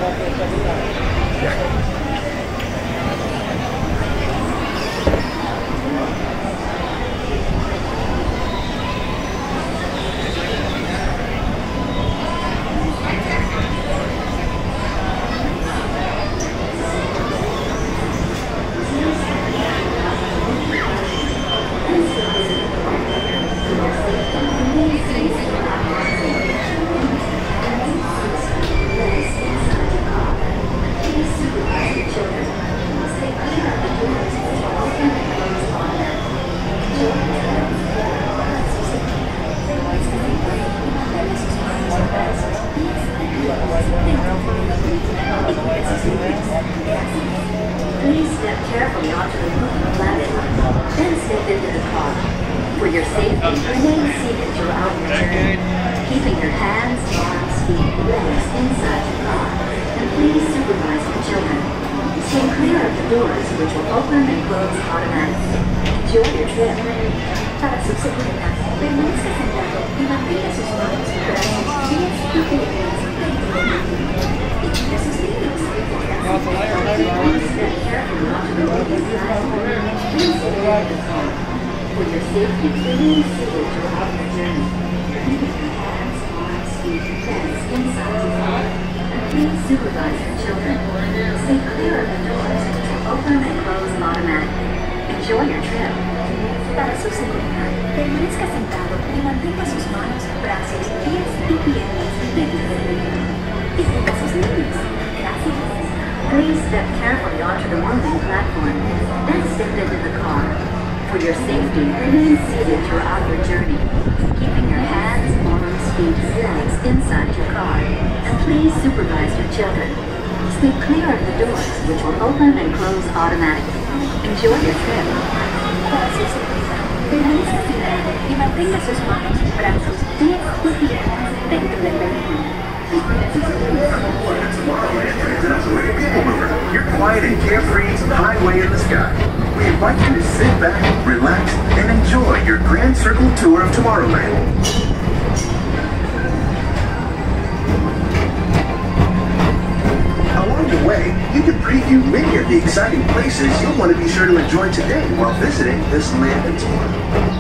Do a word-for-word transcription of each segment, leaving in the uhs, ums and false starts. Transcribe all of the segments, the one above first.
Please step carefully onto the moving platform, then step into the car. For your safety, remain seated throughout your journey, keeping your hands, arms, feet, legs inside the car, and please supervise your children. Stay clear of the doors, which will open and close automatically. Enjoy your trip. Para su seguridad, permanezca sentado y mantenga sus manos, brazos, pies y piernas dentro del vehículo. Y cuide sus niños. Please step carefully onto the moving platform. Please stay in the car. For your safety, remain seated throughout your journey. Keeping your hands, arms, feet, legs inside the car. And please supervise your children. Stay clear of the doors, which will open and close automatically. Enjoy your trip. Para su seguridad, permanezca sentado y mantenga sus manos, brazos, pies y piernas dentro del vehículo. Y cuida sus niños. Gracias. Please step carefully onto the moving platform, then step into the car. For your safety, remain seated throughout your journey, keeping your hands, arms, feet, and legs inside your car. And please supervise your children. Stay clear of the doors, which will open and close automatically. Enjoy your trip. Para su seguridad, permanezca sentado y mantenga sus manos, brazos, pies y piernas dentro del vehículo. PeopleMover, your quiet and carefree highway in the sky. We invite you to sit back, relax, and enjoy your Grand Circle tour of Tomorrowland. Along the way, you can preview many of the exciting places you'll want to be sure to enjoy today while visiting this land and tomorrow.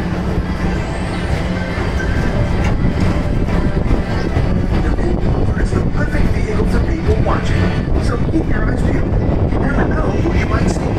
So keep your eyes peeled. You never know who you might see.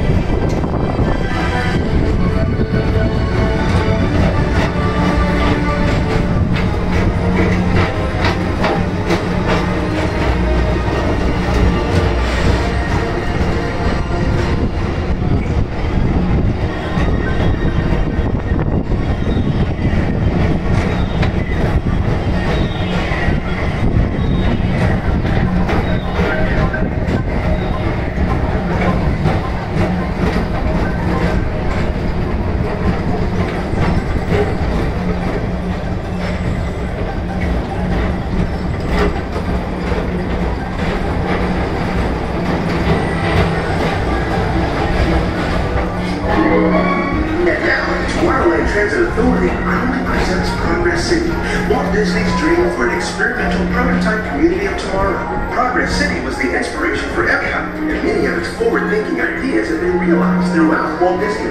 Walt Disney's dream for an experimental prototype community of tomorrow. Progress City was the inspiration for Epcot, and many of its forward-thinking ideas have been realized throughout Walt Disney.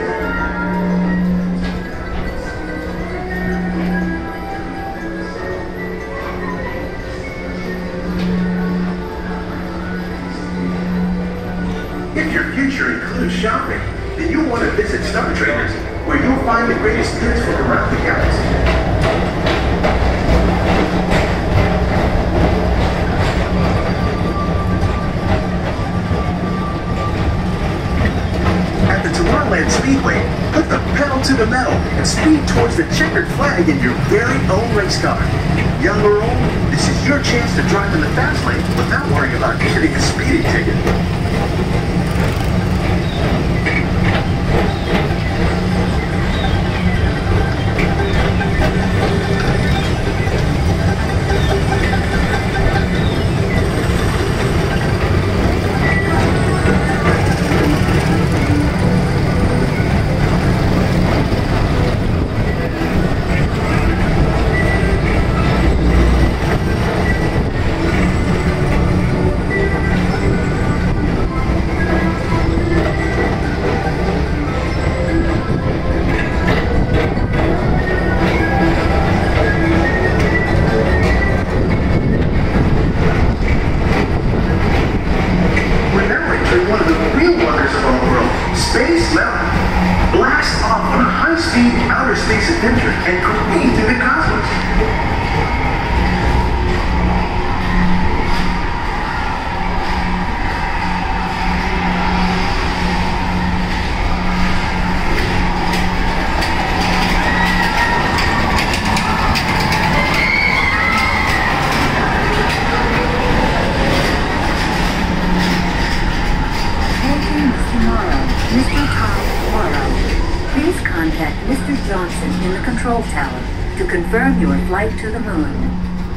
If your future includes shopping, then you'll want to visit Star Traders, where you'll find the greatest hits from around the galaxy. At the Tomorrowland Speedway, put the pedal to the metal and speed towards the checkered flag in your very own race car. Young or old, this is your chance to drive in the fast lane without worrying about getting a speeding ticket. confirm your flight to the moon.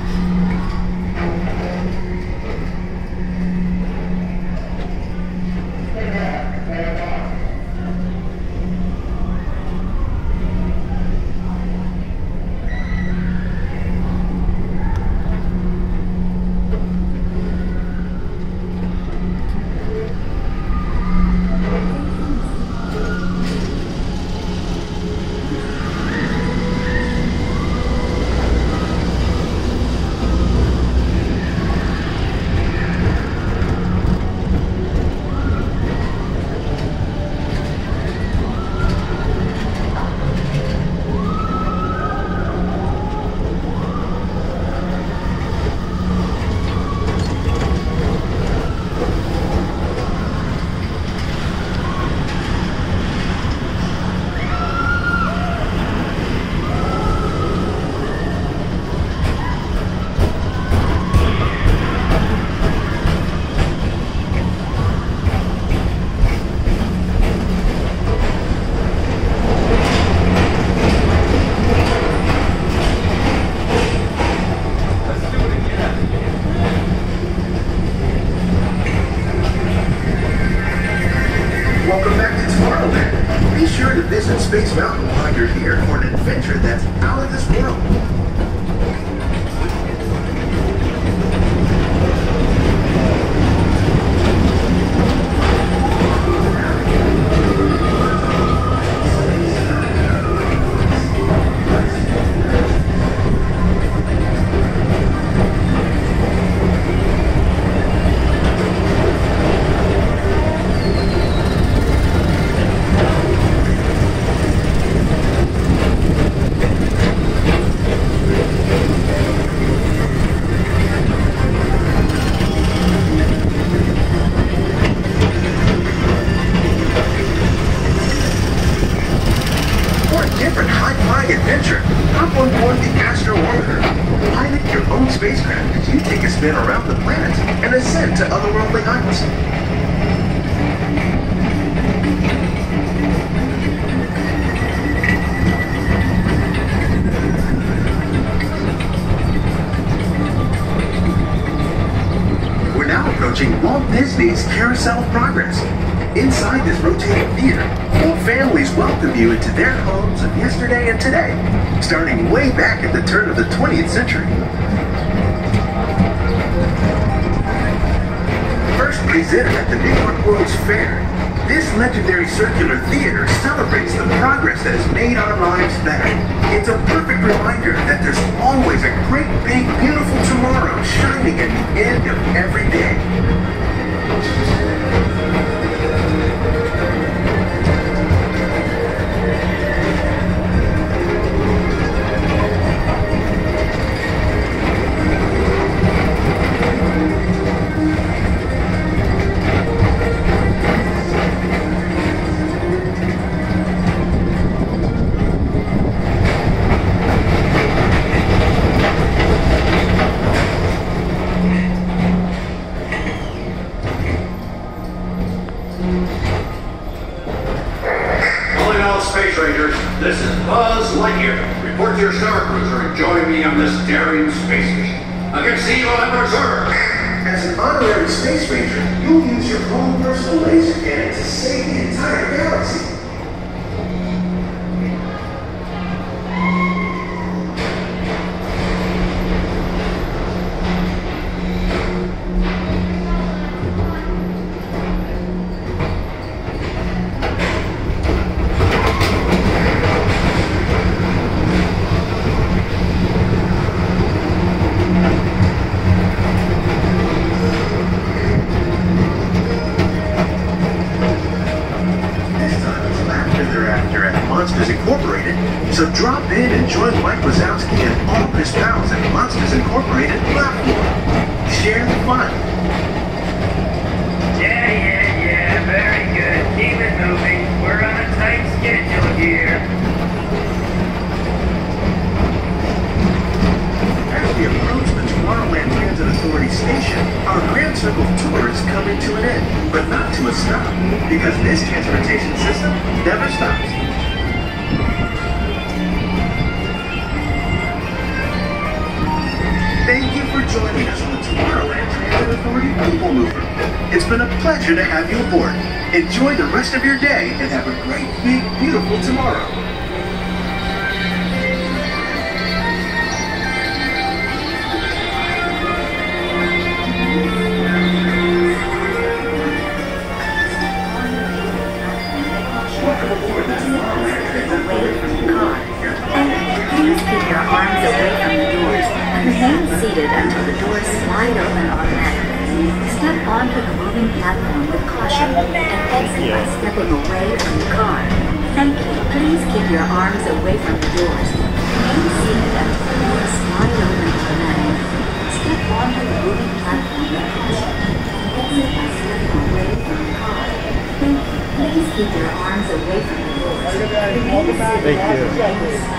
Welcome back to Tomorrowland. Be sure to visit Space Mountain while you're here for an adventure that's out of this world. Adventure. Hop on board the Astro Orbiter. Pilot your own spacecraft as you take a spin around the planet and ascend to otherworldly heights. We're now approaching Walt Disney's Carousel of Progress. Inside this rotating theater, whole families welcome you into their homes of yesterday and today, starting way back at the turn of the twentieth century. First presented at the New York World's Fair, this legendary circular theater celebrates the progress that has made our lives better. It's a perfect reminder that there's always a great, big, beautiful tomorrow shining at the end of every day. Space Rangers, this is Buzz Lightyear. Report to your Star Cruiser and join me on this daring space mission. I can see you on reserve. As an honorary Space Ranger, you'll use your own personal laser cannon to save the entire galaxy. So drop in and join Mike Wazowski and all his pals at Monsters Incorporated platform. Share the fun. Yeah, yeah, yeah, very good. Keep it moving. We're on a tight schedule here. As we approach the Tomorrowland Transit Authority station, our Grand Circle tour is coming to an end, but not to a stop, because this transportation system never stops. It's been a pleasure to have you aboard. Enjoy the rest of your day and have a great, big, beautiful tomorrow. Away from the car. And please keep your arms away from the doors and remain seated until the doors slide open automatically. Step onto the moving platform with caution and exit by stepping away from the car. Thank you. Please keep your arms away from the doors. Remain seated until the doors slide open automatically. Step onto the moving platform with caution and exit by stepping away from the car. Thank you. Please keep your arms away from the doors. Remain seated. Thank you.